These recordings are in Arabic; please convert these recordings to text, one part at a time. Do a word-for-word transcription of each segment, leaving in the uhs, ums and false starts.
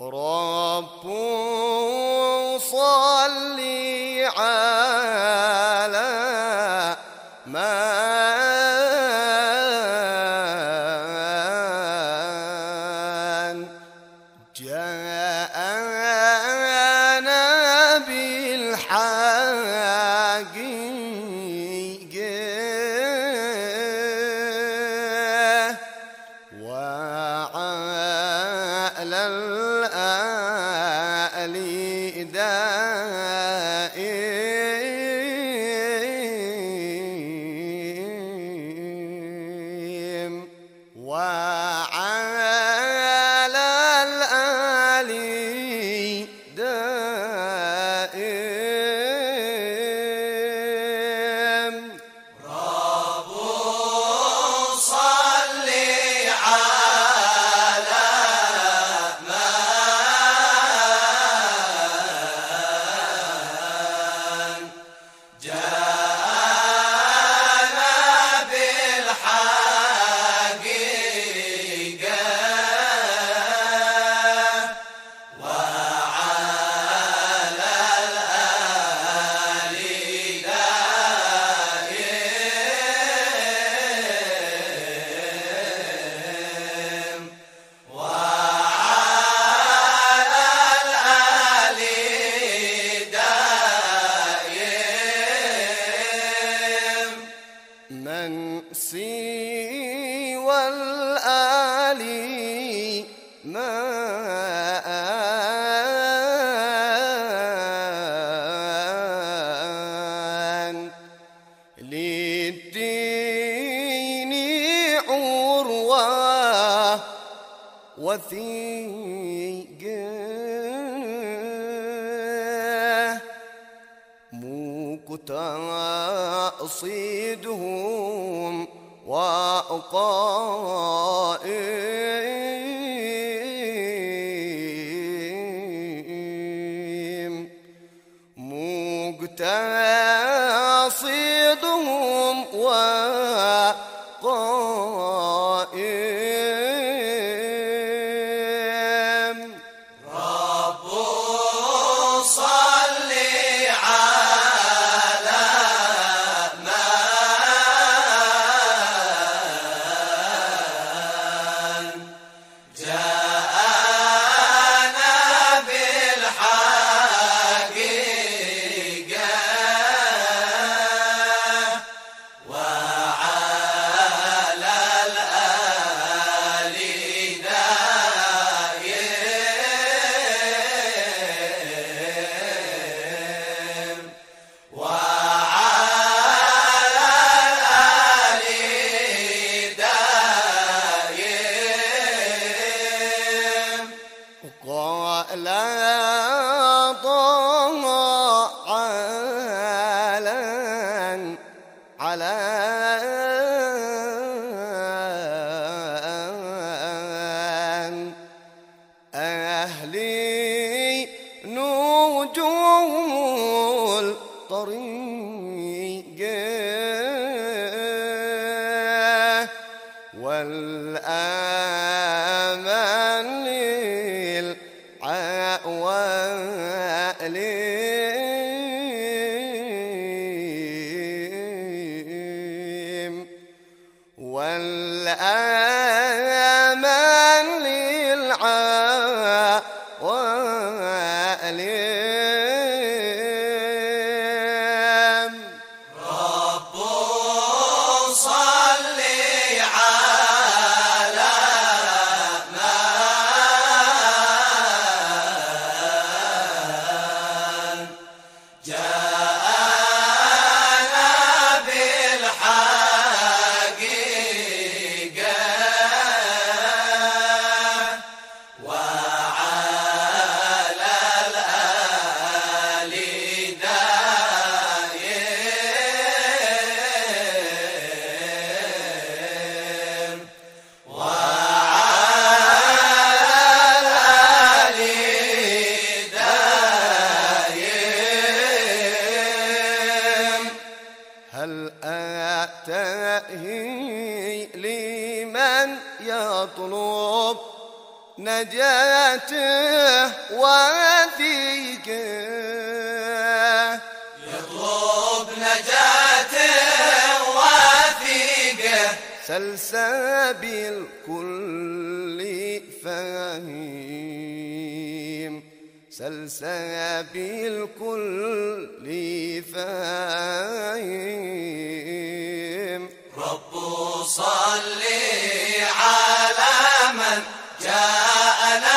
رب صل على من جاءنا بالحق وعلى الآل دائم وعلى الآل دائم رب صل على من جاءنا بالحق وعلى الآل دائم وعلى الآل دائم من سوى الآل من للدين عروة وثيقة مقتصدهم وقائم مقتصدهم وقائم رب صل على من جاءنا بالحق وعلى الآل دائم وعلى الآل دائم قال طه على على أهلي نجوم الطريق والآمن للعوالي والآمن للعوالم رب صل على من جاءنا بالحق وعلى الآل دائم وعلى الآل دائم هل أتهي لمن يطلب نجاة وثيقة يطلب نجاته وثيقة سلسبيل كل فهيم سلسبيل كل فهيم رب صلي على من جاءنا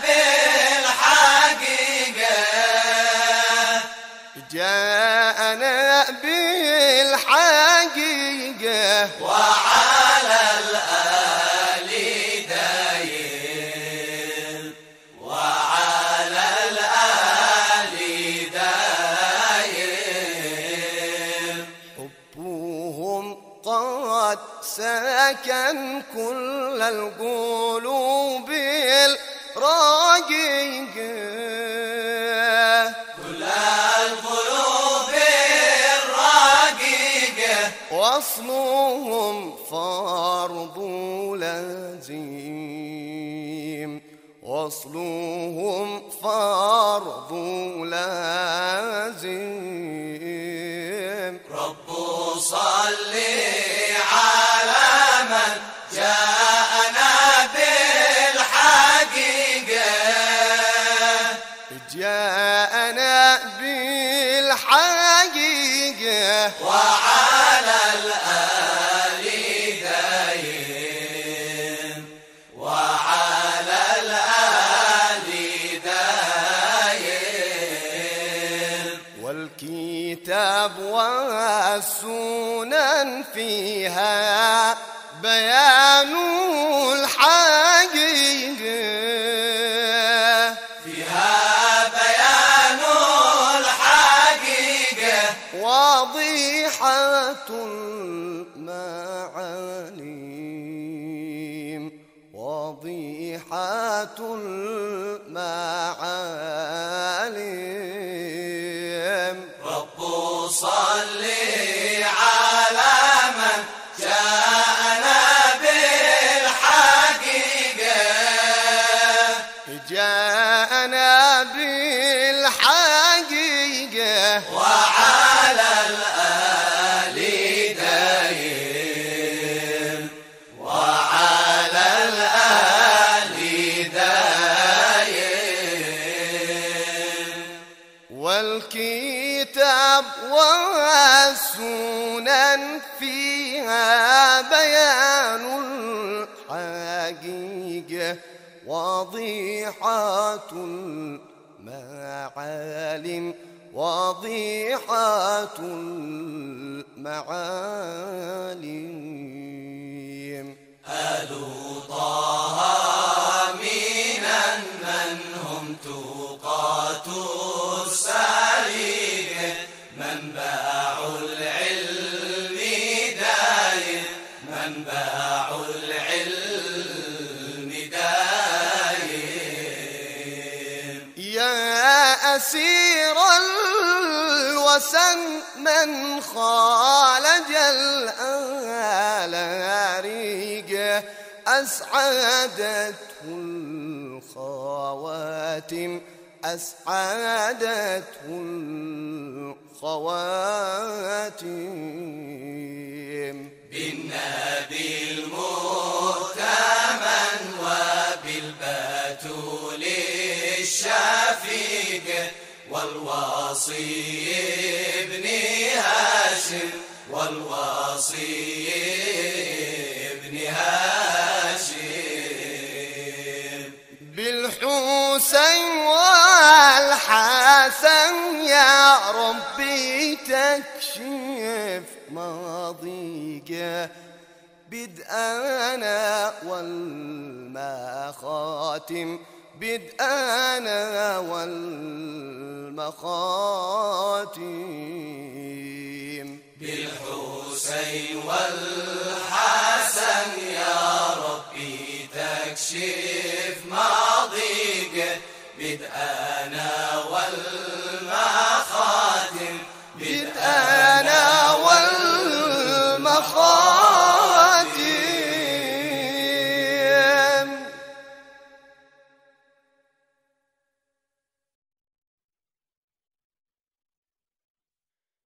بالحقيقة جاءنا بالحقيقة وعلى الآل دايم وعلى الآل دايم حبهم قد سكن كل القلوب الراقيقة كل القلوب الرقيقة وصلهم فرض لازم وصلهم فرض لازم رب صلي على من جاءنا بالحقيقة جاءنا بالحقيقة وعلى الآل دايم وعلى الآل دايم والكتاب والسنن فيها بيان الحقيقة فيها بيان الحقيقة واضحة المعالم واضحة المعالم رب صلي على من جاءنا بالحقيقة جاءنا بالحقيقة وعلى الآل دايم وعلى الآل دايم والكتاب والسنن فيها بيان الحقيقة واضحة المعالم واضحة المعالم آل طه مينا من هم توقات السالكة منبع العلم دايم منبع العلم دايم يا أسير الوسن من خالج الآلاريق أسعدته الخواتم أسعدته الخواتم بالنبي المؤتمن وبالبتول الشفيق والوصي ابن هاشم والوصي ابن هاشم بالحسين والحسن يا ربي تكشف ماضيك بدءنا والمخاتم بدءنا والمخاتم بالحسين والحسن يا ربي تكشف ماضيك بدءنا وال